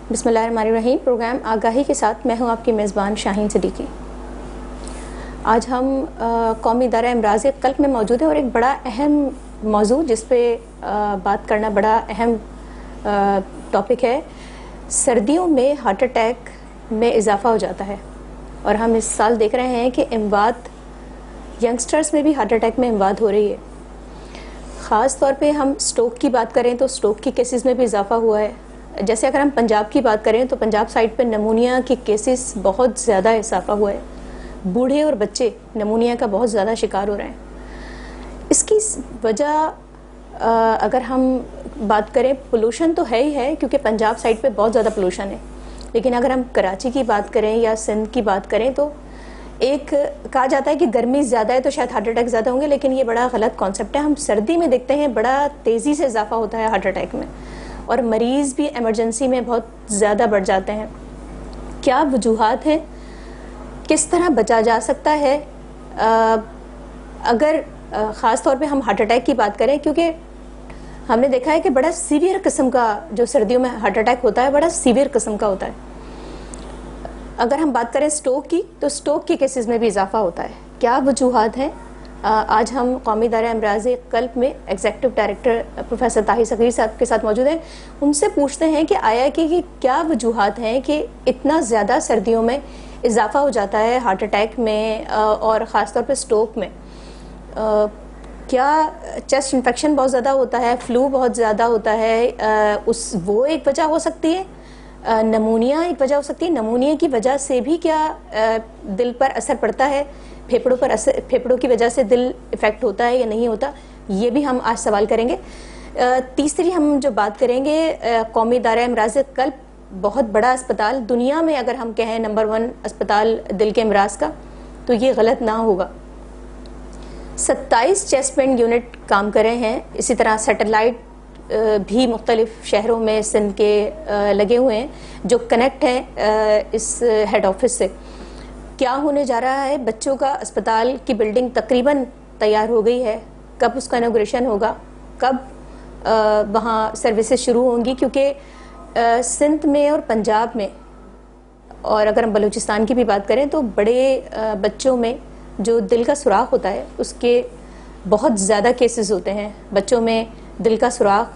बिस्मिल्लाहिर्रहमानिर्रहीम। प्रोग्राम आगाही के साथ मैं हूं आपकी मेज़बान शाहीन सिद्दीकी। आज हम कौमी इदारा अमराज़ क़ल्ब में मौजूद हैं और एक बड़ा अहम मौजू जिस पे बात करना बड़ा अहम टॉपिक है। सर्दियों में हार्ट अटैक में इजाफ़ा हो जाता है और हम इस साल देख रहे हैं कि इमवात यंगस्टर्स में भी हार्ट अटैक में इमवात हो रही है। ख़ास तौर पे हम स्ट्रोक की बात करें तो स्ट्रोक की केसेस में भी इजाफ़ा हुआ है। जैसे अगर हम पंजाब की बात करें तो पंजाब साइड पे नमूनिया के केसेस बहुत ज़्यादा इजाफा हुआ है। बूढ़े और बच्चे नमूनिया का बहुत ज़्यादा शिकार हो रहे हैं। इसकी वजह अगर हम बात करें, पोल्यूशन तो है ही है क्योंकि पंजाब साइड पे बहुत ज़्यादा पोल्यूशन है। लेकिन अगर हम कराची की बात करें या सिंध की बात करें तो एक कहा जाता है कि गर्मी ज़्यादा है तो शायद हार्ट अटैक ज़्यादा होंगे, लेकिन ये बड़ा गलत कॉन्सेप्ट है। हम सर्दी में देखते हैं बड़ा तेज़ी से इजाफा होता है हार्ट अटैक में और मरीज़ भी इमरजेंसी में बहुत ज़्यादा बढ़ जाते हैं। क्या वजूहात हैं, किस तरह बचा जा सकता है? अगर ख़ास तौर पे हम हार्ट अटैक की बात करें, क्योंकि हमने देखा है कि बड़ा सीवियर किस्म का जो सर्दियों में हार्ट अटैक होता है बड़ा सीवियर किस्म का होता है। अगर हम बात करें स्ट्रोक की तो स्ट्रोक के केसेस में भी इजाफा होता है। क्या वजूहात हैं? आज हम कौमी इदारा अमराज़ क़ल्ब में executive director professor Tahir Sagheer साहब के साथ मौजूद हैं। उनसे पूछते हैं कि आया कि क्या वजूहात हैं कि इतना ज़्यादा सर्दियों में इजाफा हो जाता है हार्ट अटैक में और ख़ास तौर पे स्ट्रोक में। क्या चेस्ट इन्फेक्शन बहुत ज़्यादा होता है, फ्लू बहुत ज़्यादा होता है, वो एक वजह हो सकती है? नमूनिया एक वजह हो सकती है? नमूनिया की वजह से भी क्या दिल पर असर पड़ता है? फेफड़ों पर असर, फेफड़ों की वजह से दिल इफेक्ट होता है या नहीं होता? ये भी हम आज सवाल करेंगे। तीसरी हम जो बात करेंगे, कौमी इदारा अमराज़ क़ल्ब बहुत बड़ा अस्पताल, दुनिया में अगर हम कहें नंबर 1 अस्पताल दिल के अमराज का, तो ये गलत ना होगा। 27 चेस्ट पेन यूनिट काम कर रहे हैं। इसी तरह सैटेलाइट भी मुख्तलिफ शहरों में सिंध के लगे हुए हैं जो कनेक्ट हैं इस हेड ऑफिस से। क्या होने जा रहा है? बच्चों का अस्पताल की बिल्डिंग तकरीबन तैयार हो गई है। कब उसका इनॉग्रेशन होगा? कब वहाँ सर्विसेज शुरू होंगी? क्योंकि सिंध में और पंजाब में, और अगर हम बलूचिस्तान की भी बात करें तो बड़े बच्चों में जो दिल का सुराख होता है उसके बहुत ज़्यादा केसेस होते हैं। बच्चों में दिल का सुराख,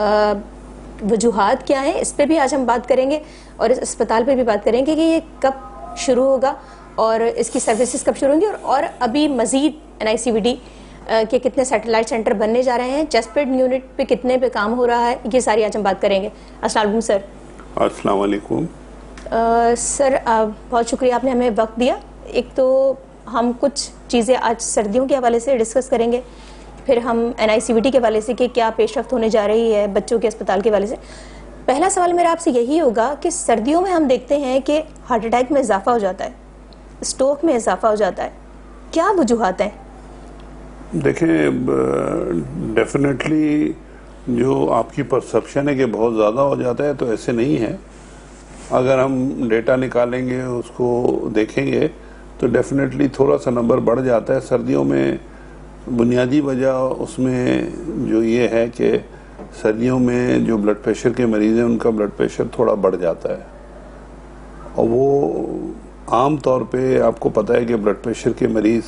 वजूहात क्या हैं, इस पे भी आज हम बात करेंगे और इस अस्पताल पे भी बात करेंगे कि ये कब शुरू होगा और इसकी सर्विसेज कब शुरू होंगी और अभी मज़ीद NICVD के कितने सैटेलाइट सेंटर बनने जा रहे हैं, चेस्ट पेन यूनिट पे कितने पे काम हो रहा है, ये सारी आज हम बात करेंगे। अस्सलाम वालेकुम सर। अस्सलाम वालेकुम सर, बहुत शुक्रिया आपने हमें वक्त दिया। एक तो हम कुछ चीज़ें आज सर्दियों के हवाले से डिस्कस करेंगे, फिर हम NICVD के हवाले से कि क्या पेशरफ्त होने जा रही है बच्चों के अस्पताल के हवाले से। पहला सवाल मेरा आपसे यही होगा कि सर्दियों में हम देखते हैं कि हार्ट अटैक में इजाफा हो जाता है, स्ट्रोक में इजाफा हो जाता है, क्या वजूहात हैं? देखें, डेफिनेटली जो आपकी परसेप्शन है कि बहुत ज़्यादा हो जाता है तो ऐसे नहीं है। अगर हम डेटा निकालेंगे, उसको देखेंगे तो डेफिनेटली थोड़ा सा नंबर बढ़ जाता है सर्दियों में। बुनियादी वजह उसमें जो ये है कि सर्दियों में जो ब्लड प्रेशर के मरीज़ हैं उनका ब्लड प्रेशर थोड़ा बढ़ जाता है और वो आम तौर पे आपको पता है कि ब्लड प्रेशर के मरीज़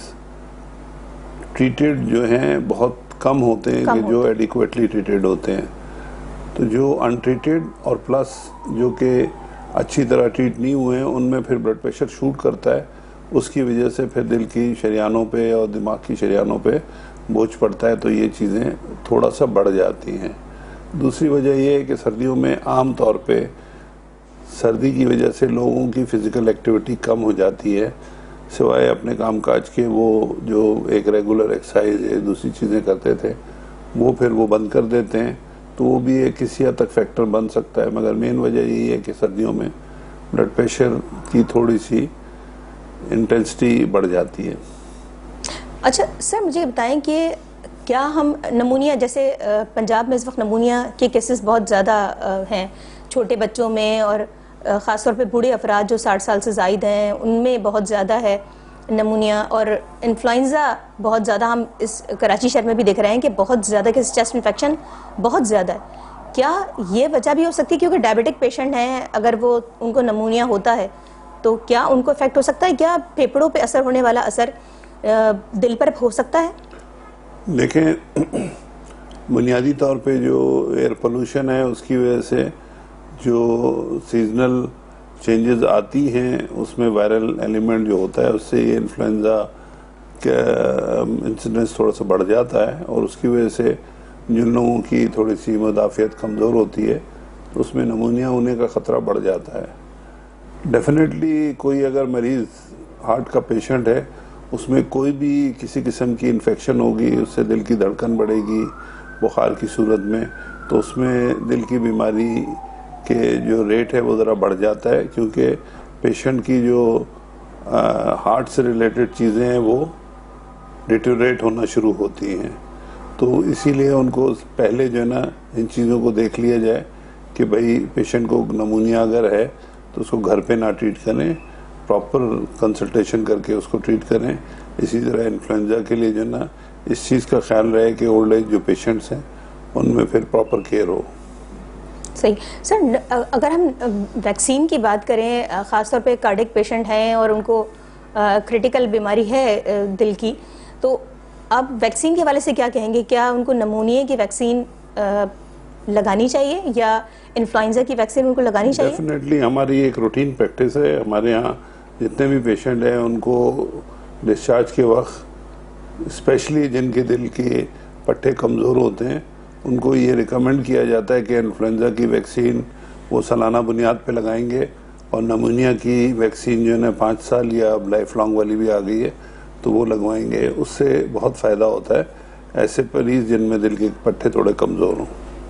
ट्रीटेड जो हैं बहुत कम होते हैं कि जो एडिक्वेटली ट्रीटेड होते हैं। तो जो अनट्रीटेड और प्लस जो कि अच्छी तरह ट्रीट नहीं हुए हैं उनमें फिर ब्लड प्रेशर शूट करता है। उसकी वजह से फिर दिल की शरियानों पे और दिमाग की शरियानों पे बोझ पड़ता है, तो ये चीज़ें थोड़ा सा बढ़ जाती हैं। दूसरी वजह ये है कि सर्दियों में आम तौर पे सर्दी की वजह से लोगों की फ़िज़िकल एक्टिविटी कम हो जाती है, सिवाय अपने कामकाज के। वो जो एक रेगुलर एक्सरसाइज या दूसरी चीज़ें करते थे वो फिर वो बंद कर देते हैं, तो वो भी एक किसी हद तक फैक्टर बन सकता है। मगर मेन वजह यही है कि सर्दियों में ब्लड प्रेशर की थोड़ी सी इंटेंसिटी बढ़ जाती है। अच्छा सर, मुझे बताएं कि क्या हम नमूनिया, जैसे पंजाब में इस वक्त नमूनिया के केसेस बहुत ज़्यादा हैं छोटे बच्चों में और ख़ास तौर पे बूढ़े अफराद जो 60 साल से ज़ायद हैं उनमें बहुत ज़्यादा है नमूनिया, और इन्फ्लुएंज़ा बहुत ज़्यादा हम इस कराची शहर में भी देख रहे हैं कि बहुत ज़्यादा केस चेस्ट इन्फेक्शन बहुत ज़्यादा है। क्या ये वजह भी हो सकती है क्योंकि डायबिटिक पेशेंट हैं, अगर वो उनको नमूनिया होता है तो क्या उनको इफेक्ट हो सकता है? क्या फेफड़ों पे असर होने वाला असर दिल पर हो सकता है? देखें, बुनियादी तौर पे जो एयर पोल्यूशन है उसकी वजह से जो सीजनल चेंजेस आती हैं उसमें वायरल एलिमेंट जो होता है उससे ये इन्फ्लुएंजा का इंसिडेंस थोड़ा सा बढ़ जाता है और उसकी वजह से जिन लोगों की थोड़ी सी मुदाफ़ियत कमज़ोर होती है तो उसमें नमूनिया होने का ख़तरा बढ़ जाता है। डेफिनेटली कोई अगर मरीज़ हार्ट का पेशेंट है उसमें कोई भी किसी किस्म की इन्फेक्शन होगी, उससे दिल की धड़कन बढ़ेगी बुखार की सूरत में, तो उसमें दिल की बीमारी के जो रेट है वो ज़रा बढ़ जाता है क्योंकि पेशेंट की जो हार्ट से रिलेटेड चीज़ें हैं वो डिटेरियोरेट होना शुरू होती हैं। तो इसीलिए उनको पहले जो है ना इन चीज़ों को देख लिया जाए कि भाई पेशेंट को नमूनिया अगर है तो उसको घर पे ना ट्रीट करें, प्रॉपर कंसल्टेशन करके उसको ट्रीट करें। इसी तरह इन्फ्लुएंजा के लिए जो है ना इस चीज़ का ख्याल रहे कि ओल्ड एज जो पेशेंट्स हैं उनमें फिर प्रॉपर केयर हो। सही सर, अगर हम वैक्सीन की बात करें, ख़ासतौर पे कार्डिक पेशेंट हैं और उनको क्रिटिकल बीमारी है दिल की, तो अब वैक्सीन के हवाले से क्या कहेंगे? क्या उनको नमूनिया की वैक्सीन लगानी चाहिए या इन्फ्लुएंजा की वैक्सीन उनको लगानी चाहिए? डेफिनेटली हमारी एक रूटीन प्रैक्टिस है। हमारे यहाँ जितने भी पेशेंट हैं उनको डिस्चार्ज के वक्त, स्पेशली जिनके दिल के पट्टे कमज़ोर होते हैं, उनको ये रिकमेंड किया जाता है कि इन्फ्लुएंजा की वैक्सीन वो सालाना बुनियाद पे लगाएंगे और नमूनिया की वैक्सीन जो है ना 5 साल या अब लाइफ लॉन्ग वाली भी आ गई है तो वो लगवाएंगे। उससे बहुत फ़ायदा होता है ऐसे मरीज जिनमें दिल के पट्टे थोड़े कमज़ोर हों।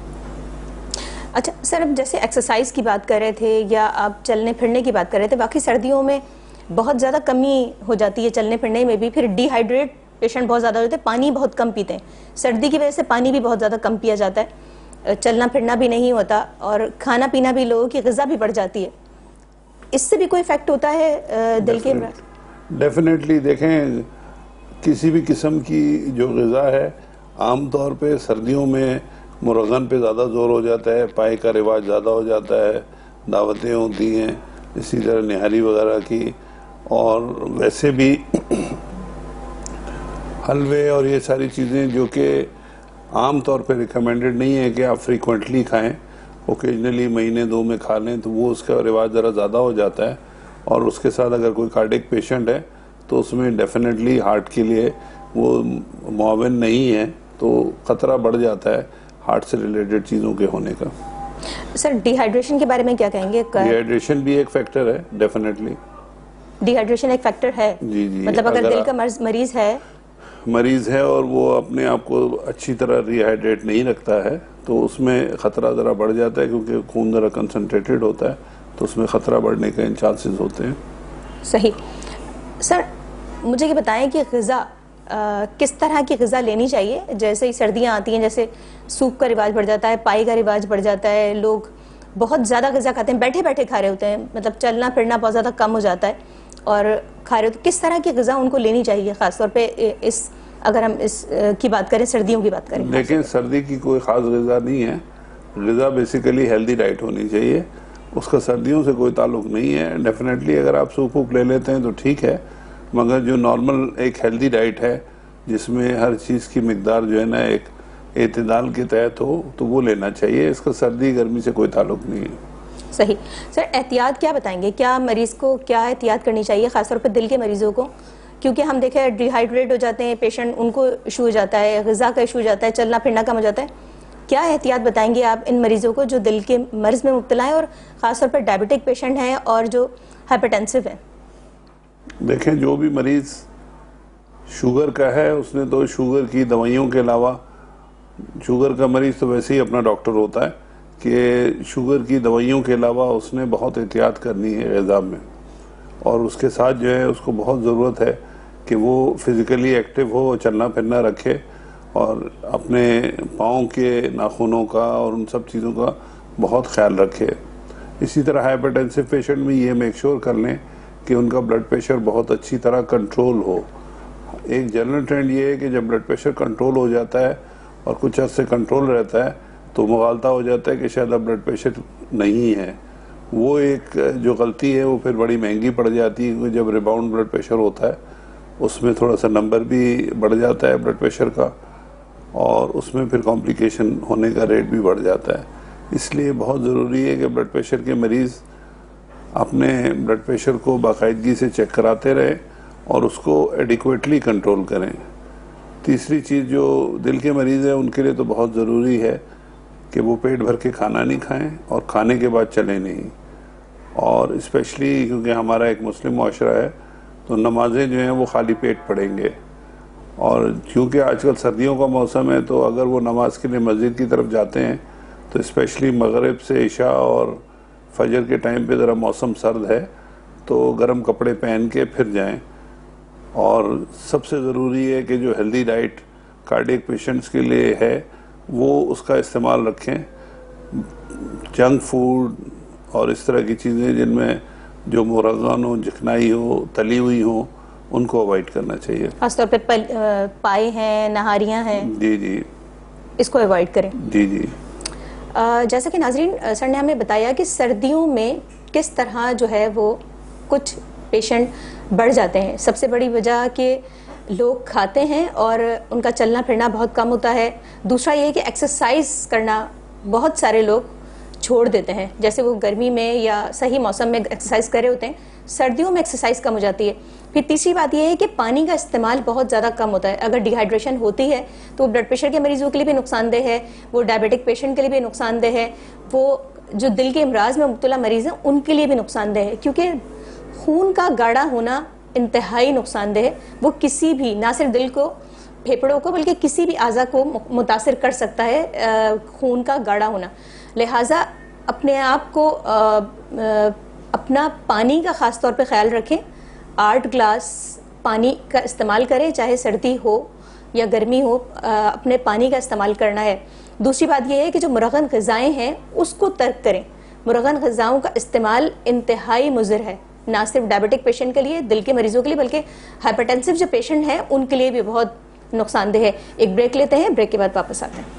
अच्छा सर, अब जैसे एक्सरसाइज की बात कर रहे थे या आप चलने फिरने की बात कर रहे थे, बाकी सर्दियों में बहुत ज़्यादा कमी हो जाती है चलने फिरने में भी, फिर डिहाइड्रेट पेशेंट बहुत ज़्यादा होते हैं, पानी बहुत कम पीते हैं, सर्दी की वजह से पानी भी बहुत ज़्यादा कम पिया जाता है, चलना फिरना भी नहीं होता और खाना पीना भी, लोगों की ग़िज़ा भी बढ़ जाती है। इससे भी कोई इफेक्ट होता है दिल के? डेफिनेटली देखें, किसी भी किस्म की जो ग़िज़ा है आम तौर पे सर्दियों में मुरगन पे ज़्यादा ज़ोर हो जाता है, पाए का रिवाज ज़्यादा हो जाता है, दावतें होती हैं, इसी तरह निहारी वगैरह की, और वैसे भी हलवे और ये सारी चीज़ें जो कि आम तौर पे रिकमेंडेड नहीं है कि आप फ्रीक्वेंटली खाएं, ओकेजनली महीने 2 में खा लें, तो वो उसका रिवाज ज़रा ज़्यादा हो जाता है। और उसके साथ अगर कोई कार्डिक पेशेंट है तो उसमें डेफिनेटली हार्ट के लिए वो मुआविन नहीं है, तो ख़तरा बढ़ जाता है हार्ट से रिलेटेड चीज़ों के होने का। सर, डिहाइड्रेशन के बारे में क्या कहेंगे? डिहाइड्रेशन भी एक फैक्टर है, डेफिनेटली डिहाइड्रेशन एक फैक्टर है। जी जी, मतलब अगर दिल का मरीज है और वो अपने आप को अच्छी तरह रिहाइड्रेट नहीं रखता है तो उसमें ख़तरा ज़रा बढ़ जाता है क्योंकि खून ज़रा कंसनट्रेटेड होता है, तो उसमें ख़तरा बढ़ने के चांसेस होते हैं। सही। सर, मुझे ये बताएं कि ग़िज़ा किस तरह की ग़िज़ा लेनी चाहिए? जैसे ही सर्दियाँ आती हैं, जैसे सूप का रिवाज बढ़ जाता है, पाई का रिवाज बढ़ जाता है, लोग बहुत ज़्यादा ग़िज़ा खाते हैं, बैठे बैठे खा रहे होते हैं, मतलब चलना फिरना बहुत ज़्यादा कम हो जाता है और खा रहे हो, तो किस तरह की ग़िज़ा उनको लेनी चाहिए? ख़ासतौर पे इस, अगर हम इस की बात करें, सर्दियों की बात करें। लेकिन सर्दी की कोई ख़ास ग़िज़ा नहीं है, ग़िज़ा बेसिकली हेल्दी डाइट होनी चाहिए, उसका सर्दियों से कोई ताल्लुक़ नहीं है। डेफिनेटली अगर आप सूप वूप ले लेते हैं तो ठीक है, मगर जो नॉर्मल एक हेल्दी डाइट है जिसमें हर चीज़ की मिकदार जो है ना एक एतदाल के तहत हो, तो वो लेना चाहिए। इसका सर्दी गर्मी से कोई ताल्लुक़ नहीं है। सही। सर, एहतियात क्या बताएंगे? क्या मरीज़ को क्या एहतियात करनी चाहिए, ख़ासतौर पर दिल के मरीज़ों को? क्योंकि हम देखें डिहाइड्रेट हो जाते हैं पेशेंट, उनको इशू हो जाता है, ग़िज़ा का इशू हो जाता है, चलना फिरना कम हो जाता है। क्या एहतियात बताएंगे आप इन मरीज़ों को जो दिल के मर्ज़ में मुब्तला है और ख़ासतौर पर डायबिटिक पेशेंट हैं और जो हाइपरटेंसिव हैं? देखें, जो भी मरीज़ शुगर का है उसने तो शुगर की दवाइयों के अलावा, शुगर का मरीज़ तो वैसे ही अपना डॉक्टर होता है कि शुगर की दवाइयों के अलावा उसने बहुत एहतियात करनी है ग़िज़ा में, और उसके साथ जो है उसको बहुत ज़रूरत है कि वो फिज़िकली एक्टिव हो, चलना फिरना रखे और अपने पाँव के नाखूनों का और उन सब चीज़ों का बहुत ख्याल रखे। इसी तरह हाइपरटेंसिव पेशेंट में ये मेक श्योर कर लें कि उनका ब्लड प्रेशर बहुत अच्छी तरह कंट्रोल हो। एक जनरल ट्रेंड ये है कि जब ब्लड प्रेशर कंट्रोल हो जाता है और कुछ अर्से कंट्रोल रहता है तो मुगालता हो जाता है कि शायद अब ब्लड प्रेशर नहीं है। वो एक जो गलती है वो फिर बड़ी महंगी पड़ जाती है, क्योंकि जब रिबाउंड ब्लड प्रेशर होता है उसमें थोड़ा सा नंबर भी बढ़ जाता है ब्लड प्रेशर का, और उसमें फिर कॉम्प्लिकेशन होने का रेट भी बढ़ जाता है। इसलिए बहुत ज़रूरी है कि ब्लड प्रेशर के मरीज़ अपने ब्लड प्रेशर को बाकायदगी से चेक कराते रहें और उसको एडिक्वेटली कंट्रोल करें। तीसरी चीज़, जो दिल के मरीज़ हैं उनके लिए तो बहुत ज़रूरी है कि वो पेट भर के खाना नहीं खाएं और खाने के बाद चलें नहीं। और स्पेशली क्योंकि हमारा एक मुस्लिम मुआशरा है तो नमाजें जो हैं वो खाली पेट पढ़ेंगे, और क्योंकि आजकल सर्दियों का मौसम है तो अगर वो नमाज के लिए मस्जिद की तरफ जाते हैं तो स्पेशली मगरिब से इशा और फजर के टाइम पे ज़रा मौसम सर्द है तो गर्म कपड़े पहन के फिर जाएं। और सबसे ज़रूरी है कि जो हेल्दी डाइट कार्डियक पेशेंट्स के लिए है वो उसका इस्तेमाल रखें। जंक फूड और इस तरह की चीज़ें जिनमें जो मुरगन हो, चिकनाई हो, तली हुई हो, उनको अवॉइड करना चाहिए। खासतौर पर पाए हैं, नहारियाँ हैं, जी जी, इसको अवॉइड करें। जी जी। जैसा कि नाजरीन सर ने हमें बताया कि सर्दियों में किस तरह जो है वो कुछ पेशेंट बढ़ जाते हैं। सबसे बड़ी वजह कि लोग खाते हैं और उनका चलना फिरना बहुत कम होता है। दूसरा ये कि एक्सरसाइज करना बहुत सारे लोग छोड़ देते हैं, जैसे वो गर्मी में या सही मौसम में एक्सरसाइज कर रहे होते हैं, सर्दियों में एक्सरसाइज कम हो जाती है। फिर तीसरी बात यह है कि पानी का इस्तेमाल बहुत ज़्यादा कम होता है। अगर डिहाइड्रेशन होती है तो ब्लड प्रेशर के मरीजों के लिए भी नुकसानदेह है, वो डायबिटिक पेशेंट के लिए भी नुकसानदेह है, वो जो दिल के अमराज में मुब्तला मरीज हैं उनके लिए भी नुकसानदेह है, क्योंकि खून का गाढ़ा होना इंतहाई नुकसानदेह है। वो किसी भी, ना सिर्फ दिल को, फेफड़ों को, बल्कि किसी भी आज़ा को मुतासिर कर सकता है खून का गाढ़ा होना। लिहाजा अपने आप को अपना पानी का ख़ास तौर पे ख्याल रखें। 8 ग्लास पानी का इस्तेमाल करें, चाहे सर्दी हो या गर्मी हो, अपने पानी का इस्तेमाल करना है। दूसरी बात यह है कि जो मुरगन ग़िज़ाएँ हैं उसको तर्क करें। मुरगन ग़िज़ाओं का इस्तेमाल इंतहाई मुज़र है, ना सिर्फ डायबिटिक पेशेंट के लिए, दिल के मरीजों के लिए, बल्कि हाइपरटेंसिव जो पेशेंट हैं उनके लिए भी बहुत नुकसानदेह है। एक ब्रेक लेते हैं, ब्रेक के बाद वापस आते हैं।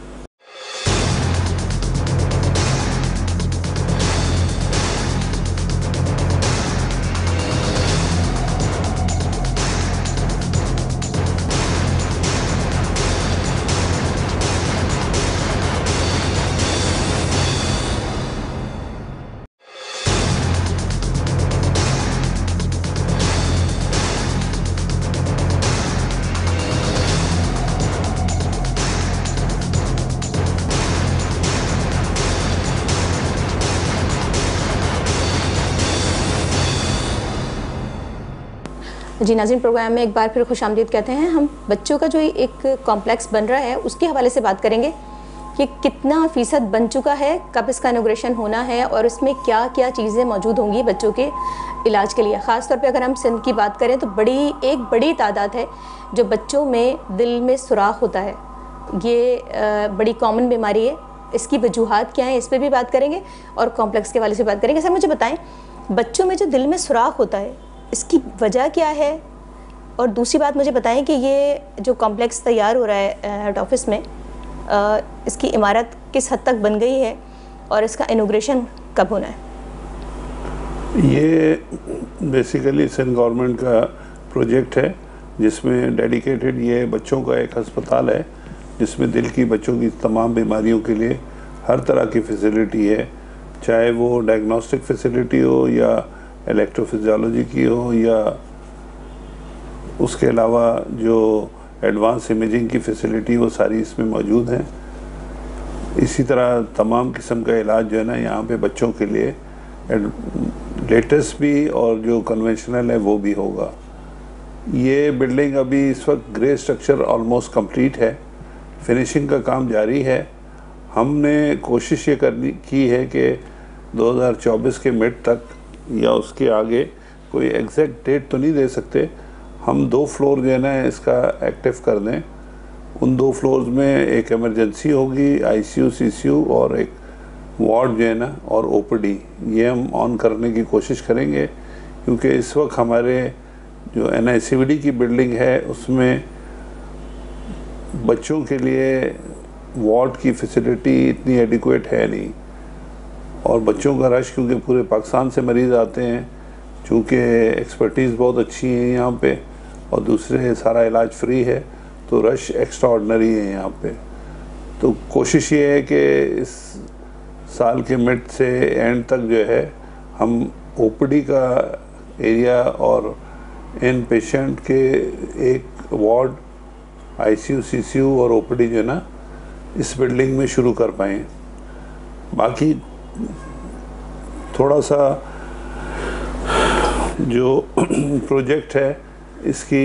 जी नाज़रीन, प्रोग्राम में एक बार फिर खुशामदीद कहते हैं। हम बच्चों का जो एक कॉम्प्लेक्स बन रहा है उसके हवाले से बात करेंगे कि कितना फ़ीसद बन चुका है, कब इसका इनॉग्रेशन होना है और इसमें क्या क्या चीज़ें मौजूद होंगी बच्चों के इलाज के लिए। ख़ास तौर पे अगर हम सिंध की बात करें तो एक बड़ी तादाद है जो बच्चों में दिल में सुराख होता है। ये बड़ी कॉमन बीमारी है। इसकी वजूहात क्या हैं, इस पर भी बात करेंगे और कॉम्प्लेक्स के हवाले से बात करेंगे। सर मुझे बताएं, बच्चों में जो दिल में सुराख होता है इसकी वजह क्या है, और दूसरी बात मुझे बताएं कि ये जो कॉम्प्लेक्स तैयार हो रहा है हेड ऑफिस में, इसकी इमारत किस हद तक बन गई है और इसका इनॉग्रेशन कब होना है? ये बेसिकली सिंध गवर्नमेंट का प्रोजेक्ट है जिसमें डेडिकेटेड ये बच्चों का एक अस्पताल है जिसमें दिल की बच्चों की तमाम बीमारियों के लिए हर तरह की फैसिलिटी है, चाहे वो डायग्नोस्टिक फैसिलिटी हो या इलेक्ट्रोफिजियोलॉजी की हो या उसके अलावा जो एडवांस इमेजिंग की फैसिलिटी वो सारी इसमें मौजूद हैं। इसी तरह तमाम किस्म का इलाज जो है ना यहाँ पे बच्चों के लिए लेटेस्ट भी और जो कन्वेंशनल है वो भी होगा। ये बिल्डिंग अभी इस वक्त ग्रे स्ट्रक्चर ऑलमोस्ट कंप्लीट है, फिनिशिंग का काम जारी है। हमने कोशिश ये की है कि 2024 के मिड तक या उसके आगे, कोई एग्जैक्ट डेट तो नहीं दे सकते, हम 2 फ्लोर जो है ना इसका एक्टिव कर दें। उन 2 फ्लोर्स में एक इमरजेंसी होगी, आईसीयू, सीसीयू और एक वार्ड जो है ना और ओपीडी, ये हम ऑन करने की कोशिश करेंगे क्योंकि इस वक्त हमारे जो NICVD की बिल्डिंग है उसमें बच्चों के लिए वार्ड की फैसिलिटी इतनी एडिक्वेट है नहीं, और बच्चों का रश क्योंकि पूरे पाकिस्तान से मरीज़ आते हैं, चूँकि एक्सपर्टीज़ बहुत अच्छी है यहाँ पे और दूसरे सारा इलाज फ्री है, तो रश एक्स्ट्रा ऑर्डनरी है यहाँ पे। तो कोशिश ये है कि इस साल के मिड से एंड तक जो है हम ओपीडी का एरिया और इन पेशेंट के एक वार्ड, आईसीयू, सीसीयू और ओपीडी जो है ना, इस बिल्डिंग में शुरू कर पाएँ। बाकी थोड़ा सा जो प्रोजेक्ट है इसकी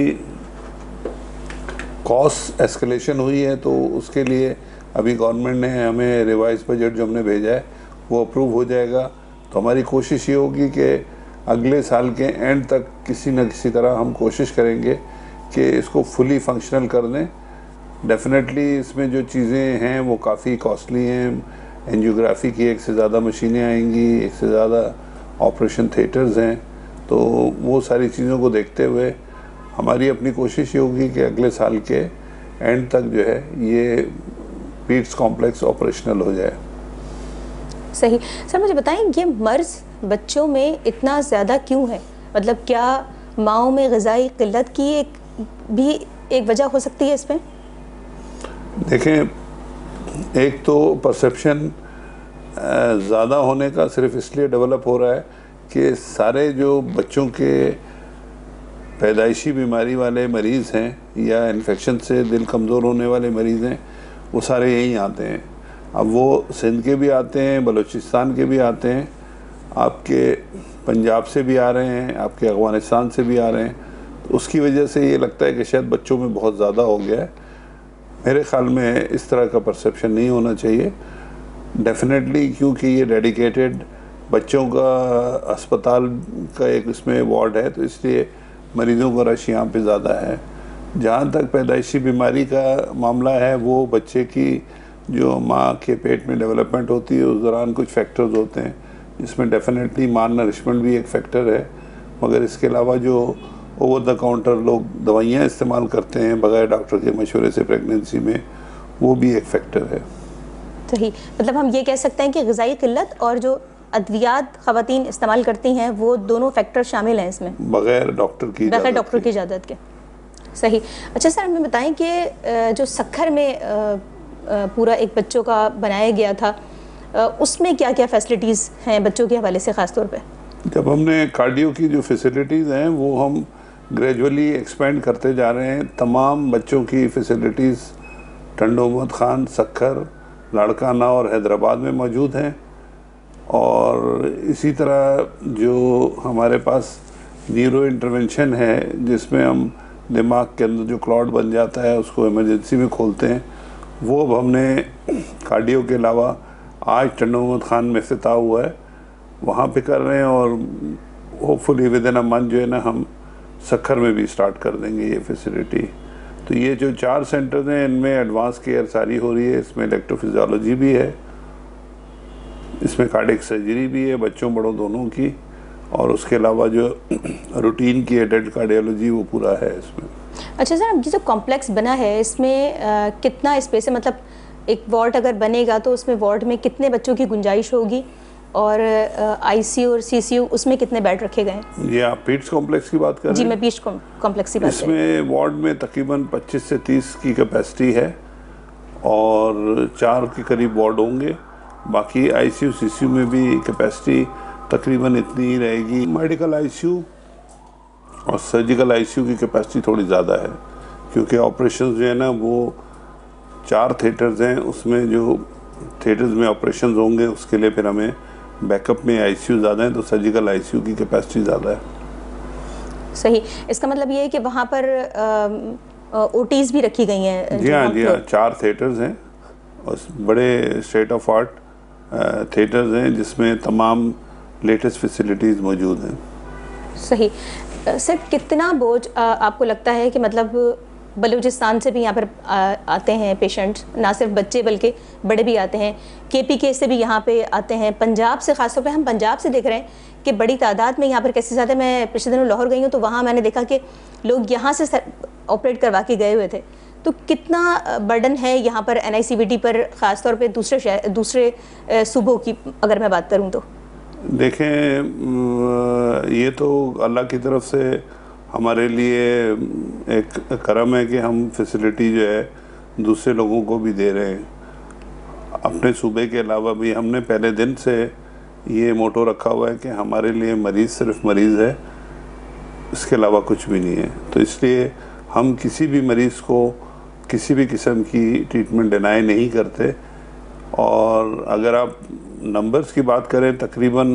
कॉस्ट एस्केलेशन हुई है, तो उसके लिए अभी गवर्नमेंट ने हमें रिवाइज बजट जो हमने भेजा है वो अप्रूव हो जाएगा। तो हमारी कोशिश ये होगी कि अगले साल के एंड तक किसी न किसी तरह हम कोशिश करेंगे कि इसको फुली फंक्शनल कर दें। डेफिनेटली इसमें जो चीज़ें हैं वो काफ़ी कॉस्टली हैं। एंजियोग्राफी की एक से ज़्यादा मशीनें आएंगी, एक से ज़्यादा ऑपरेशन थिएटर्स हैं, तो वो सारी चीज़ों को देखते हुए हमारी अपनी कोशिश ये होगी कि अगले साल के एंड तक जो है ये पीट्स कॉम्प्लेक्स ऑपरेशनल हो जाए। सही। सर मुझे बताएं, ये मर्ज बच्चों में इतना ज़्यादा क्यों है? मतलब क्या माओं में ग़िज़ाई क़िल्लत की एक वजह हो सकती है इसमें? देखें, एक तो परसेप्शन ज़्यादा होने का सिर्फ इसलिए डेवलप हो रहा है कि सारे जो बच्चों के पैदाइशी बीमारी वाले मरीज़ हैं या इन्फेक्शन से दिल कमज़ोर होने वाले मरीज़ हैं, वो सारे यहीं आते हैं। अब वो सिंध के भी आते हैं, बलूचिस्तान के भी आते हैं, आपके पंजाब से भी आ रहे हैं, आपके अफ़गानिस्तान से भी आ रहे हैं। तो उसकी वजह से ये लगता है कि शायद बच्चों में बहुत ज़्यादा हो गया है। मेरे ख़्याल में इस तरह का परसेप्शन नहीं होना चाहिए डेफिनेटली, क्योंकि ये डेडिकेटेड बच्चों का अस्पताल का एक इसमें वार्ड है, तो इसलिए मरीज़ों का रश यहाँ पे ज़्यादा है। जहाँ तक पैदाइशी बीमारी का मामला है, वो बच्चे की जो माँ के पेट में डेवलपमेंट होती है उस दौरान कुछ फैक्टर्स होते हैं, जिसमें डेफिनेटली माल नरिशमेंट भी एक फैक्टर है, मगर इसके अलावा जो ओवर द काउंटर लोग दवाइयाँ इस्तेमाल करते हैं बगैर डॉक्टर के मशवरे से प्रेगनेंसी में, वो भी एक फैक्टर है। सही। मतलब हम ये कह सकते हैं कि ग़िज़ाई क़िल्लत और जो अद्वियात ख़वातीन इस्तेमाल करती हैं वो दोनों फैक्टर शामिल हैं इसमें, बगैर डॉक्टर की इजाज़त के। सही। अच्छा सर, हमें बताएं कि जो सक्खर में पूरा एक बच्चों का बनाया गया था, उसमें क्या क्या फैसिलिटीज़ हैं बच्चों के हवाले से ख़ास तौर पे? जब हमने कार्डियो की जो फैसिलिटीज़ हैं वो हम ग्रेजुअली एक्सपेंड करते जा रहे हैं। तमाम बच्चों की फैसिलिटीज़ टंडो मोहम्मद खान, सक्खर, लाड़काना और हैदराबाद में मौजूद हैं। और इसी तरह जो हमारे पास न्यूरो इंटरवेंशन है, जिसमें हम दिमाग के अंदर जो क्लॉट बन जाता है उसको इमरजेंसी में खोलते हैं, वो अब हमने कार्डियो के अलावा आज टंडो मोहम्मद खान में इफ्तिताह हुआ है, वहाँ पे कर रहे हैं। और hopefully within a month जो है ना, हम सक्खर में भी स्टार्ट कर देंगे ये फैसिलिटी। तो ये जो 4 सेंटर्स हैं, इनमें एडवांस केयर सारी हो रही है। इसमें इलेक्ट्रोफिजियोलॉजी भी है, इसमें कार्डियक सर्जरी भी है, बच्चों बड़ों दोनों की, और उसके अलावा जो रूटीन की एडल्ट कार्डियोलॉजी वो पूरा है इसमें। अच्छा सर, अब जो कॉम्प्लेक्स बना है इसमें कितना स्पेस है? मतलब एक वार्ड अगर बनेगा तो उसमें वार्ड में कितने बच्चों की गुंजाइश होगी, और आईसीयू और सीसीयू उसमें कितने बेड रखे गए हैं? ये आप पीट्स कॉम्प्लेक्स की बात कर रहे हैं? जी, मैं पीट्स कॉम्प्लेक्स की बात कर रही हूँ। इसमें वार्ड में तकरीबन 25 से 30 की कैपेसिटी है और 4 के करीब वार्ड होंगे। बाकी आईसीयू सीसीयू में भी कैपेसिटी तकरीबन इतनी ही रहेगी। मेडिकल आईसीयू और सर्जिकल आईसीयू की कैपेसिटी थोड़ी ज़्यादा है, क्योंकि ऑपरेशन जो है ना वो 4 थिएटर्स हैं, उसमें जो थिएटर्स में ऑपरेशन होंगे उसके लिए फिर हमें बैकअप में आईसीयू ज़्यादा है, तो सर्जिकल आईसीयू की कैपेसिटी ज़्यादा है। सही। इसका मतलब ये है कि वहाँ पर ओटीज़ भी रखी गई हैं? जी हाँ, जी हाँ, 4 थिएटर्स हैं और बड़े स्टेट ऑफ आर्ट थिएटर्स हैं जिसमें तमाम लेटेस्ट फैसिलिटीज़ मौजूद हैं। सही। सर, कितना बोझ आपको लगता है कि मतलब बलूचिस्तान से भी यहाँ पर आते हैं पेशेंट्स, ना सिर्फ बच्चे बल्कि बड़े भी आते हैं, केपीके से भी यहाँ पे आते हैं, पंजाब से, ख़ासतौर पे हम पंजाब से देख रहे हैं कि बड़ी तादाद में यहाँ पर कैसे ज़्यादा। मैं पिछले दिनों लाहौर गई हूँ तो वहाँ मैंने देखा कि लोग यहाँ से ऑपरेट करवा के गए हुए थे। तो कितना बर्डन है यहाँ पर NICVD पर, ख़ासतौर पे दूसरे सूबों की अगर मैं बात करूँ तो? देखें, ये तो अल्लाह की तरफ से हमारे लिए एक करम है कि हम फैसिलिटी जो है दूसरे लोगों को भी दे रहे हैं। अपने सूबे के अलावा भी हमने पहले दिन से ये मोटो रखा हुआ है कि हमारे लिए मरीज़ सिर्फ मरीज़ है, इसके अलावा कुछ भी नहीं है। तो इसलिए हम किसी भी मरीज़ को किसी भी किस्म की ट्रीटमेंट डिनाई नहीं करते। और अगर आप नंबर्स की बात करें, तकरीबन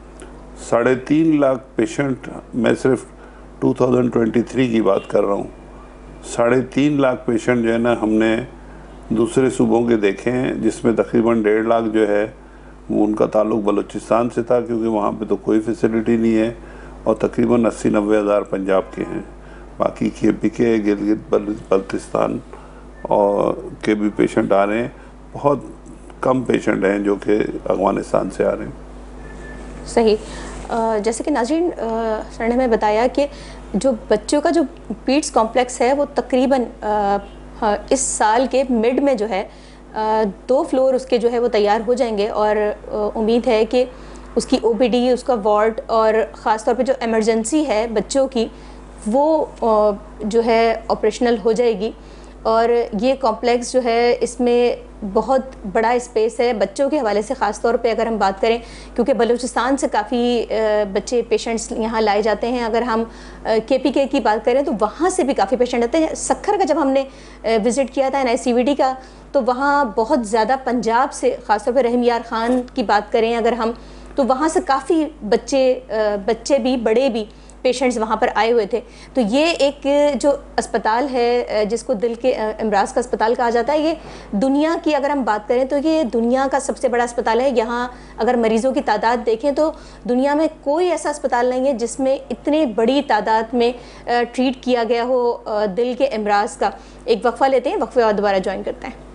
3.5 लाख पेशेंट, मैं सिर्फ 2023 की बात कर रहा हूँ, 3.5 लाख पेशेंट जो है ना हमने दूसरे सूबों के देखे हैं, जिसमें तकरीबन 1.5 लाख जो है वो उनका ताल्लुक बलूचिस्तान से था, क्योंकि वहाँ पे तो कोई फैसिलिटी नहीं है, और तकरीबन 80-90 हज़ार पंजाब के हैं। बाकी KP के, गिलगित बल्तिस्तान और के भी पेशेंट आ रहे हैं। बहुत कम पेशेंट हैं जो कि अफगानिस्तान से आ रहे हैं। सही। जैसे कि नाज़रीन सर ने हमें बताया कि जो बच्चों का जो पीड्स कॉम्प्लेक्स है वो तकरीबन इस साल के मिड में जो है 2 फ्लोर उसके जो है वो तैयार हो जाएंगे, और उम्मीद है कि उसकी OPD, उसका वार्ड और ख़ास तौर पे जो इमरजेंसी है बच्चों की वो जो है ऑपरेशनल हो जाएगी। और ये कॉम्प्लेक्स जो है इसमें बहुत बड़ा स्पेस है बच्चों के हवाले से, ख़ास तौर पे अगर हम बात करें, क्योंकि बलूचिस्तान से काफ़ी बच्चे पेशेंट्स यहाँ लाए जाते हैं। अगर हम KPK की बात करें तो वहाँ से भी काफ़ी पेशेंट आते हैं। सक्खर का जब हमने विज़िट किया था NICVD का, तो वहाँ बहुत ज़्यादा पंजाब से, ख़ास तौर पर रहीम यार ख़ान की बात करें अगर हम, तो वहाँ से काफ़ी बच्चे भी बड़े भी पेशेंट्स वहाँ पर आए हुए थे। तो ये एक जो अस्पताल है जिसको दिल के अमराज का अस्पताल कहा जाता है, ये दुनिया की अगर हम बात करें तो ये दुनिया का सबसे बड़ा अस्पताल है। यहाँ अगर मरीज़ों की तादाद देखें तो दुनिया में कोई ऐसा अस्पताल नहीं है जिसमें इतनी बड़ी तादाद में ट्रीट किया गया हो दिल के अमराज का। एक वक्फा लेते हैं, वक्फे और दोबारा ज्वाइन करते हैं।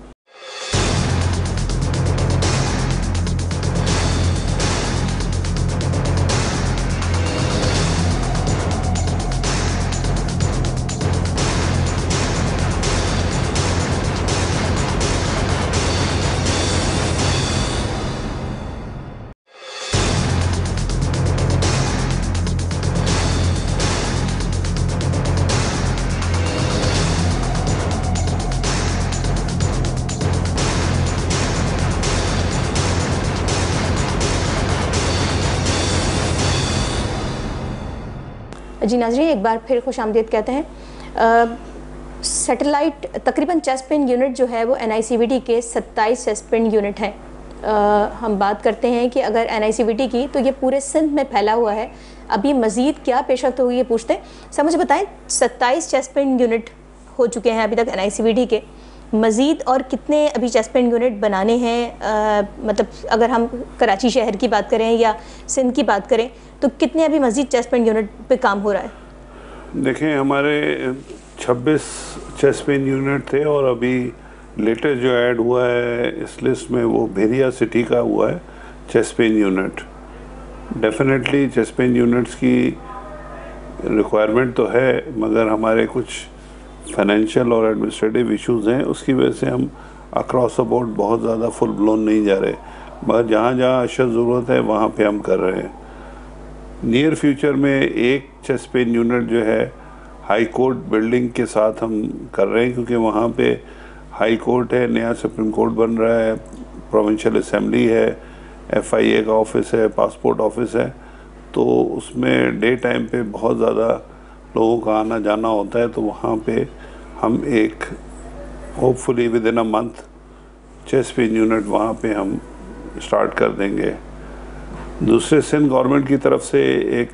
जी नाज़रीन, एक बार फिर खुशामदीद कहते हैं। सैटेलाइट तकरीबन चेस्ट पेन यूनिट जो है वो NICVD के 27 चेस्ट पेन यूनिट हैं। हम बात करते हैं कि अगर NICVD की, तो ये पूरे सिंध में फैला हुआ है। अभी मज़ीद क्या पेशरफ्त होगी ये पूछते हैं। सर मुझे बताएं, 27 चेस्ट पेन यूनिट हो चुके हैं अभी तक NICVD के, मज़ीद और कितने अभी चेस्ट पेन यूनिट बनाने हैं? मतलब अगर हम कराची शहर की बात करें या सिंध की बात करें तो कितने अभी मज़ीद चेस्ट पेन यूनिट पे काम हो रहा है? देखें, हमारे 26 चेस्ट पेन यूनिट थे, और अभी लेटेस्ट जो ऐड हुआ है इस लिस्ट में वो भेरिया सिटी का हुआ है chest pain unit. Definitely chest pain units की रिक्वायरमेंट तो है, मगर हमारे कुछ फाइनेंशियल और एडमिनिस्ट्रेटिव इश्यूज हैं, उसकी वजह से हम अक्रॉस द बोर्ड बहुत ज़्यादा फुल ब्लोन नहीं जा रहे, मगर जहाँ जहाँ अशद ज़रूरत है वहाँ पे हम कर रहे हैं। नियर फ्यूचर में एक चेस्ट पेन यूनिट जो है हाई कोर्ट बिल्डिंग के साथ हम कर रहे हैं, क्योंकि वहाँ पे हाई कोर्ट है, नया सुप्रीम कोर्ट बन रहा है, प्रोविंशियल असेंबली है, FIA का ऑफिस है, पासपोर्ट ऑफिस है, तो उसमें डे टाइम पे बहुत ज़्यादा लोगों का आना जाना होता है। तो वहाँ पे हम एक hopefully within a month chest pain unit वहाँ पे हम स्टार्ट कर देंगे। दूसरे सिंध गवर्नमेंट की तरफ से एक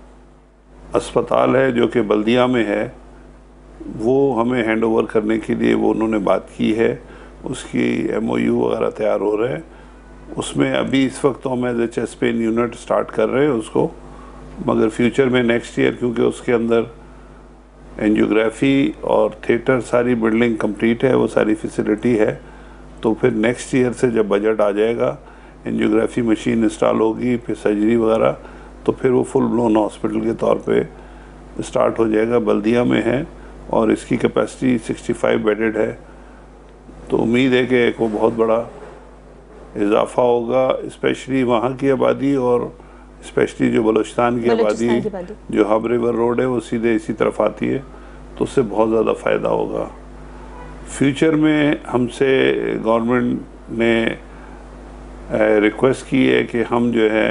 अस्पताल है जो कि बल्दिया में है, वो हमें हैंड ओवर करने के लिए वो उन्होंने बात की है, उसकी MOU वगैरह तैयार हो रहे हैं। उसमें अभी इस वक्त तो हम as a chest pain unit start कर रहे हैं उसको, मगर फ्यूचर में नेक्स्ट ईयर, क्योंकि उसके अंदर एंजियोग्राफी और थिएटर सारी बिल्डिंग कंप्लीट है, वो सारी फैसिलिटी है, तो फिर नेक्स्ट ईयर से जब बजट आ जाएगा, एंजियोग्राफी मशीन इंस्टॉल होगी, फिर सर्जरी वगैरह, तो फिर वो फुल ब्लोन हॉस्पिटल के तौर पे स्टार्ट हो जाएगा। बल्दिया में है, और इसकी कैपेसिटी 65 बेडेड है। तो उम्मीद है कि एक वो बहुत बड़ा इजाफा होगा, स्पेशली वहाँ की आबादी और स्पेशली जो बलूचिस्तान की आबादी जो हब रिवर रोड है वो सीधे इसी तरफ आती है, तो उससे बहुत ज़्यादा फ़ायदा होगा। फ्यूचर में हमसे गवर्नमेंट ने रिक्वेस्ट की है कि हम जो है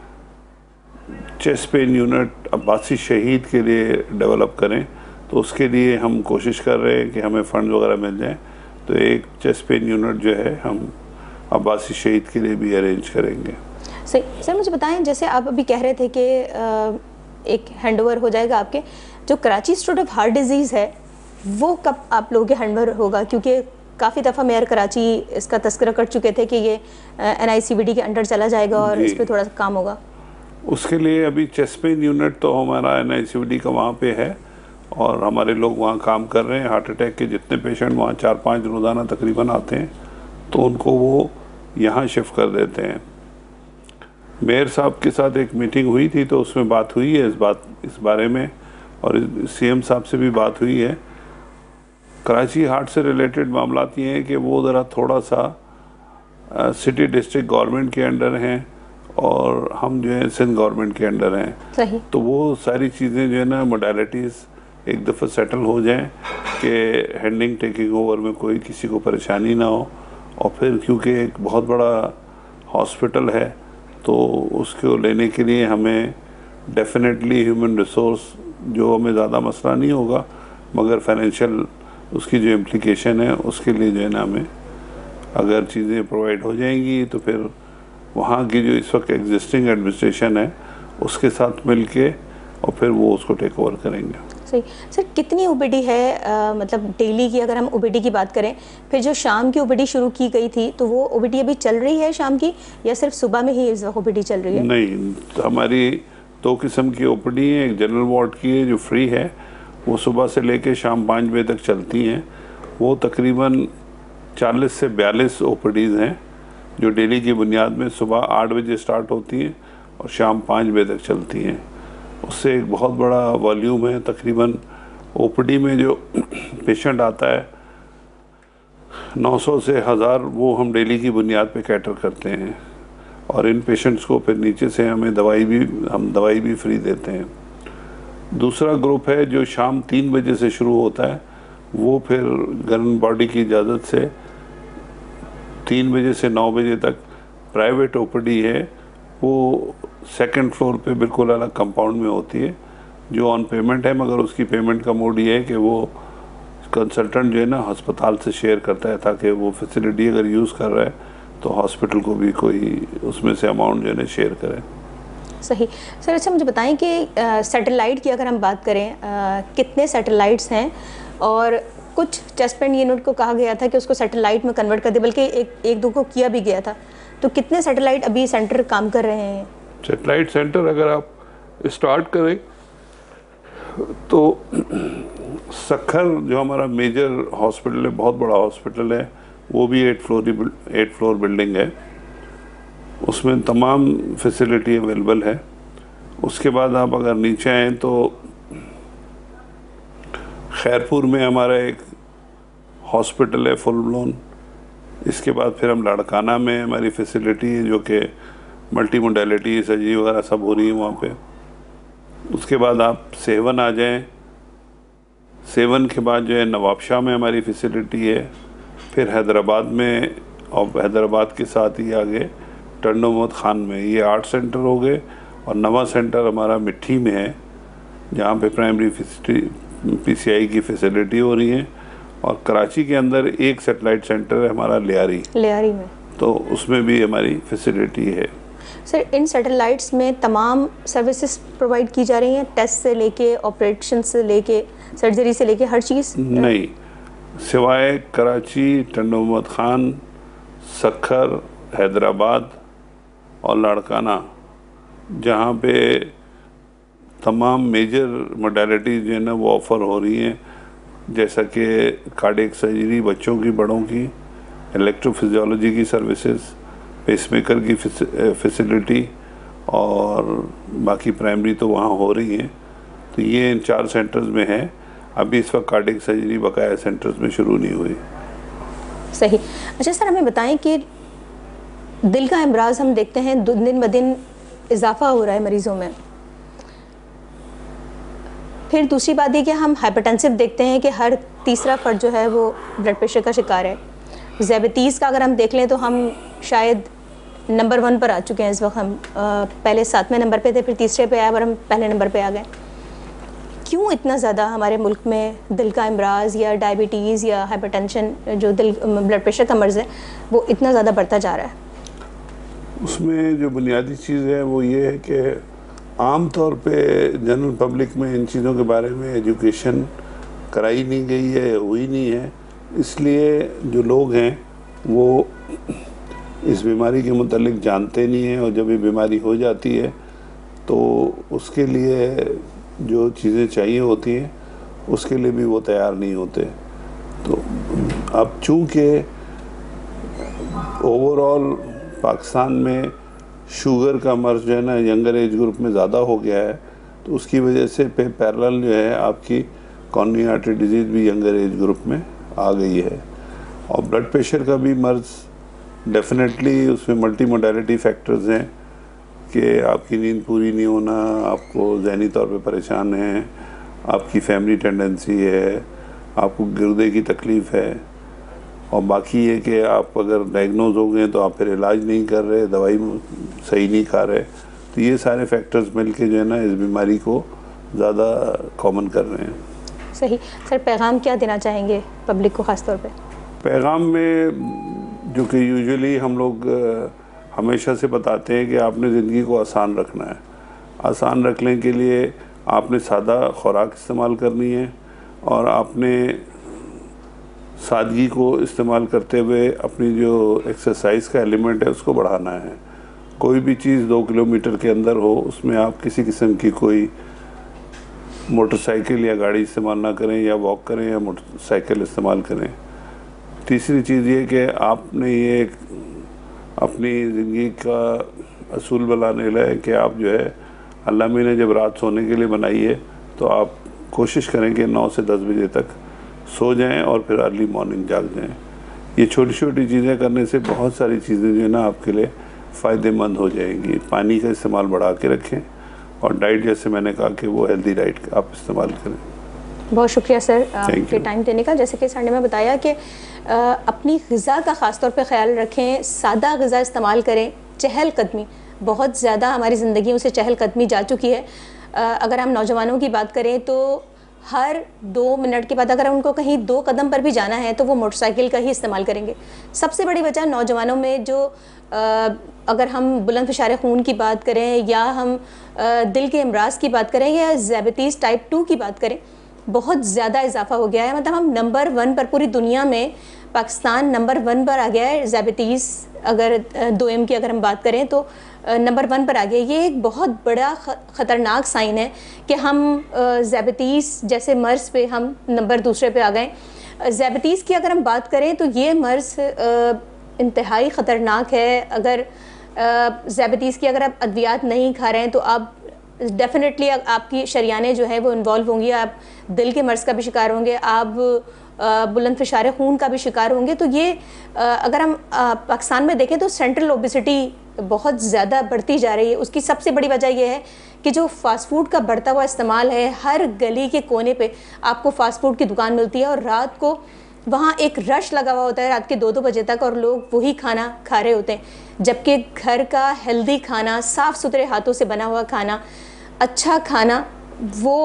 चेस्ट पेन यूनिट अब्बासी शहीद के लिए डेवलप करें, तो उसके लिए हम कोशिश कर रहे हैं कि हमें फ़ंड वगैरह मिल जाए, तो एक चेस्ट पेन यूनिट जो है हम अब्बासी शहीद के लिए भी अरेंज करेंगे। सही। सर मुझे बताएं, जैसे आप अभी कह रहे थे कि एक हैंडओवर हो जाएगा आपके, जो Karachi institute of heart disease है वो कब आप लोगों के हैंडओवर होगा? क्योंकि काफ़ी दफ़ा मेयर कराची इसका तस्करा कर चुके थे कि ये NICVD के अंडर चला जाएगा और इस पर थोड़ा सा काम होगा। उसके लिए अभी चेस्ट पेन यूनिट तो हमारा NICVD का वहाँ पे है और हमारे लोग वहाँ काम कर रहे हैं। हार्ट अटैक के जितने पेशेंट वहाँ 4-5 रोज़ाना तकरीबन आते हैं, तो उनको वो यहाँ शिफ्ट कर देते हैं। मेयर साहब के साथ एक मीटिंग हुई थी, तो उसमें बात हुई है इस बारे में, और CM साहब से भी बात हुई है। कराची हार्ट से रिलेटेड मामला ये हैं कि वो ज़रा थोड़ा सा सिटी डिस्ट्रिक्ट गवर्नमेंट के अंडर हैं और हम जो है सिंध गवर्नमेंट के अंडर हैं। सही। तो वो सारी चीज़ें जो है ना मोडालिटीज़ एक दफ़ा सेटल हो जाएं कि हैंडिंग टेकिंग ओवर में कोई किसी को परेशानी ना हो। और फिर क्योंकि एक बहुत बड़ा हॉस्पिटल है, तो उसको लेने के लिए हमें डेफिनेटली ह्यूमन रिसोर्स जो हमें ज़्यादा मसला नहीं होगा, मगर फाइनेंशियल उसकी जो इम्प्लिकेशन है उसके लिए जो है ना हमें अगर चीज़ें प्रोवाइड हो जाएंगी, तो फिर वहाँ की जो इस वक्त एग्जिस्टिंग एडमिनिस्ट्रेशन है उसके साथ मिलके और फिर वो उसको टेक ओवर करेंगे। सही। सर कितनी OPD है, मतलब डेली की अगर हम OPD की बात करें, फिर जो शाम की OPD शुरू की गई थी तो वो OPD अभी चल रही है शाम की, या सिर्फ सुबह में ही इस वक्त OPD चल रही है? नहीं, हमारी 2 किस्म की OPD है। एक जनरल वार्ड की है जो फ्री है, वो सुबह से लेके शाम 5 बजे तक चलती हैं। वो तकरीबन 40 से 42 OPDs हैं जो डेली की बुनियाद में सुबह 8 बजे स्टार्ट होती हैं और शाम 5 बजे तक चलती हैं। उससे एक बहुत बड़ा वॉल्यूम है। तकरीबन OPD में जो पेशेंट आता है 900 से 1000, वो हम डेली की बुनियाद पे कैटर करते हैं, और इन पेशेंट्स को फिर नीचे से हम दवाई भी फ्री देते हैं। दूसरा ग्रुप है जो शाम 3 बजे से शुरू होता है, वो फिर गवर्नमेंट बॉडी की इजाज़त से 3 बजे से 9 बजे तक प्राइवेट OPD है। वो 2nd फ्लोर पे बिल्कुल अलग कंपाउंड में होती है, जो ऑन पेमेंट है, मगर उसकी पेमेंट का मोड ये है कि वो कंसल्टेंट जो है ना अस्पताल से शेयर करता है, ताकि वो फैसिलिटी अगर यूज़ कर रहा है तो हॉस्पिटल को भी कोई उसमें से अमाउंट जो है ना शेयर करे। सही। सर अच्छा मुझे बताएं कि सैटेलाइट की अगर हम बात करें, कितने सैटेलाइट्स हैं? और कुछ चेस्ट पेन यूनिट को कहा गया था कि उसको सैटेलाइट में कन्वर्ट कर दे, बल्कि एक दो को किया भी गया था, तो कितने सैटेलाइट अभी सेंटर काम कर रहे हैं? सैटेलाइट सेंटर अगर आप स्टार्ट करें तो सखर जो हमारा मेजर हॉस्पिटल है, बहुत बड़ा हॉस्पिटल है, वो भी 8 फ्लोर बिल्डिंग है, उसमें तमाम फैसिलिटी अवेलेबल है। उसके बाद आप अगर नीचे आएँ तो खैरपुर में हमारा एक हॉस्पिटल है फुल ब्लोन। इसके बाद फिर हम लाड़काना में हमारी फैसिलिटी है जो कि मल्टी मोडेलिटी सर्जरी वगैरह सब हो रही है वहाँ पे। उसके बाद आप सेवन आ जाएं, सेवन के बाद जो है नवाबशाह में हमारी फैसिलिटी है, फिर हैदराबाद में, और हैदराबाद के साथ ही आगे टंडो मोहम्मद खान में। ये 8 सेंटर हो गए, और नवा सेंटर हमारा मिट्टी में है जहाँ पे प्राइमरी PCI की फैसिलिटी हो रही है, और कराची के अंदर एक सैटेलाइट सेंटर है हमारा लियारी में, तो उसमें भी हमारी फैसिलिटी है। सर इन सैटेलाइट्स में तमाम सर्विसेज प्रोवाइड की जा रही हैं, टेस्ट से लेके ऑपरेशन से लेके सर्जरी से लेके हर चीज़? नहीं, सिवाय कराची, टंडो मोहम्मद खान, सखर, हैदराबाद और लाड़काना, जहाँ पे तमाम मेजर मोडालिटी जो है ना वो ऑफ़र हो रही हैं, जैसा कि कार्डियक सर्जरी बच्चों की, बड़ों की, इलेक्ट्रोफिजियोलॉजी की सर्विसेज, पेसमेकर की फैसिलिटी, और बाकी प्राइमरी तो वहाँ हो रही हैं। तो ये इन 4 सेंटर्स में है। अभी इस वक्त कार्डियक सर्जरी बकाया सेंटर्स में शुरू नहीं हुई। सही। अच्छा सर, हमें बताएं कि दिल का अमराज हम देखते हैं दिन ब दिन इजाफा हो रहा है मरीजों में। फिर दूसरी बात ये कि हम हाइपरटेंसिव देखते हैं कि हर तीसरा फर्द जो है वो ब्लड प्रेशर का शिकार है। ज़ैबितीज़ का अगर हम देख लें तो हम शायद नंबर 1 पर आ चुके हैं इस वक्त। हम पहले 7वें नंबर पे थे, फिर तीसरे पे आए और हम पहले नंबर पे आ गए। क्यों इतना ज़्यादा हमारे मुल्क में दिल का अमराज या डायबिटीज़ या हाइपरटेंशन जो ब्लड प्रेशर का मर्ज़ है वो इतना ज़्यादा बढ़ता जा रहा है? उसमें जो बुनियादी चीज़ है वो ये है कि आम तौर पे जनरल पब्लिक में इन चीज़ों के बारे में एजुकेशन कराई नहीं गई है, हुई नहीं है। इसलिए जो लोग हैं वो इस बीमारी के मुतालिक जानते नहीं हैं, और जब ये बीमारी हो जाती है तो उसके लिए जो चीज़ें चाहिए होती हैं उसके लिए भी वो तैयार नहीं होते। तो अब चूँकि ओवरऑल पाकिस्तान में शुगर का मर्ज जो है ना यंगर एज ग्रुप में ज़्यादा हो गया है, तो उसकी वजह से पैरेलल जो है आपकी कॉर्निया आर्टरी डिजीज़ भी यंगर एज ग्रुप में आ गई है। और ब्लड प्रेशर का भी मर्ज डेफिनेटली उसमें मल्टी मोडालिटी फैक्टर्स हैं कि आपकी नींद पूरी नहीं होना, आपको ज़हनी तौर पे परेशान हैं, आपकी फैमिली टेंडेंसी है, आपको गुर्दे की तकलीफ़ है, और बाकी ये कि आप अगर डायग्नोज हो गए तो आप फिर इलाज नहीं कर रहे, दवाई सही नहीं खा रहे। तो ये सारे फैक्टर्स मिलके जो है ना इस बीमारी को ज़्यादा कॉमन कर रहे हैं। सही। सर, पैगाम क्या देना चाहेंगे पब्लिक को ख़ास तौर पे? पैगाम में जो कि यूजुअली हम लोग हमेशा से बताते हैं कि आपने ज़िंदगी को आसान रखना है। आसान रखने के लिए आपने सादा खुराक इस्तेमाल करनी है, और आपने सादगी को इस्तेमाल करते हुए अपनी जो एक्सरसाइज का एलिमेंट है उसको बढ़ाना है। कोई भी चीज़ 2 किलोमीटर के अंदर हो, उसमें आप किसी किस्म की कोई मोटरसाइकिल या गाड़ी इस्तेमाल ना करें, या वॉक करें या मोटरसाइकिल इस्तेमाल करें। तीसरी चीज़ ये कि आपने ये अपनी ज़िंदगी का असूल बनाने लगे कि आप जो है अल्लाह ने जब रात सोने के लिए बनाई है तो आप कोशिश करें कि 9 से 10 बजे तक सो जाएं और फिर अर्ली मॉर्निंग जाग जाएं। ये छोटी छोटी चीज़ें करने से बहुत सारी चीज़ें जो है ना आपके लिए फ़ायदेमंद हो जाएंगी। पानी का इस्तेमाल बढ़ा के रखें, और डाइट जैसे मैंने कहा कि वो हेल्दी डाइट आप इस्तेमाल करें। बहुत शुक्रिया सर आपके टाइम देने का। जैसे कि सर ने मैं बताया कि अपनी ग़िज़ा का ख़ास तौर पे ख्याल रखें, सादा ग़िज़ा इस्तेमाल करें। चहलकदमी बहुत ज़्यादा हमारी ज़िंदगियों से चहलकदमी जा चुकी है। अगर हम नौजवानों की बात करें तो हर 2 मिनट के बाद अगर उनको कहीं 2 कदम पर भी जाना है तो वो मोटरसाइकिल का ही इस्तेमाल करेंगे। सबसे बड़ी वजह नौजवानों में जो अगर हम बुलंद फ़िशार खून की बात करें, या हम दिल के अमराज की बात करें, या ज़ैबितीज़ टाइप 2 की बात करें, बहुत ज़्यादा इजाफा हो गया है। मतलब हम नंबर 1 पर, पूरी दुनिया में पाकिस्तान नंबर 1 पर आ गया है। ज़ैबितीज़ अगर 2M की अगर हम बात करें तो नंबर 1 पर आ गया। ये एक बहुत बड़ा ख़तरनाक साइन है कि हम ज़ैबितीज़ जैसे मर्ज़ पे हम नंबर 2 पे आ गए। ज़ैबितीज़ की अगर हम बात करें तो ये मर्ज़ इंतहाई ख़तरनाक है। अगर ज़ैबितीज़ की अगर आप अद्वियात नहीं खा रहे हैं तो आप डेफिनेटली आपकी शरियानें जो है वो इन्वॉल्व होंगी, आप दिल के मर्ज़ का भी शिकार होंगे, आप बुलंद फ़िशार खून का भी शिकार होंगे। तो ये अगर हम पाकिस्तान में देखें तो सेंट्रल ओबेसिटी बहुत ज़्यादा बढ़ती जा रही है। उसकी सबसे बड़ी वजह यह है कि जो फ़ास्ट फूड का बढ़ता हुआ इस्तेमाल है, हर गली के कोने पे आपको फ़ास्ट फूड की दुकान मिलती है, और रात को वहाँ एक रश लगा हुआ होता है रात के 2-2 बजे तक, और लोग वही खाना खा रहे होते हैं। जबकि घर का हेल्दी खाना, साफ़ सुथरे हाथों से बना हुआ खाना, अच्छा खाना, वो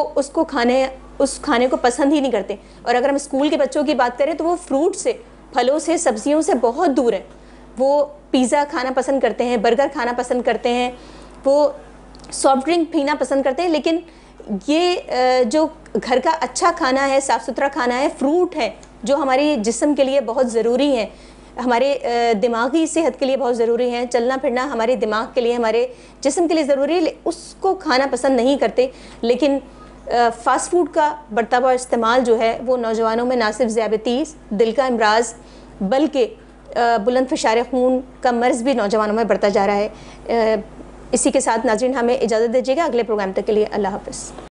उस खाने को पसंद ही नहीं करते। और अगर हम स्कूल के बच्चों की बात करें तो वो फ्रूट से, फलों से, सब्जियों से बहुत दूर है। वो पिज़्ज़ा खाना पसंद करते हैं, बर्गर खाना पसंद करते हैं, वो सॉफ्ट ड्रिंक पीना पसंद करते हैं। लेकिन ये जो घर का अच्छा खाना है, साफ़ सुथरा खाना है, फ्रूट है, जो हमारी जिस्म के लिए बहुत ज़रूरी है, हमारे दिमागी सेहत के लिए बहुत ज़रूरी है, चलना फिरना हमारे दिमाग के लिए, हमारे जिस्म के लिए ज़रूरी है, उसको खाना पसंद नहीं करते। लेकिन फ़ास्ट फूड का बढ़ता हुआ इस्तेमाल जो है वो नौजवानों में ना सिर्फ ज़ैबितीज़, दिल का अमराज, बल्कि बुलंद फ़िशार खून का मर्ज़ भी नौजवानों में बढ़ता जा रहा है। इसी के साथ नाज़रीन हमें इजाज़त दीजिएगा। अगले प्रोग्राम तक के लिए अल्लाह हाफ़िज़।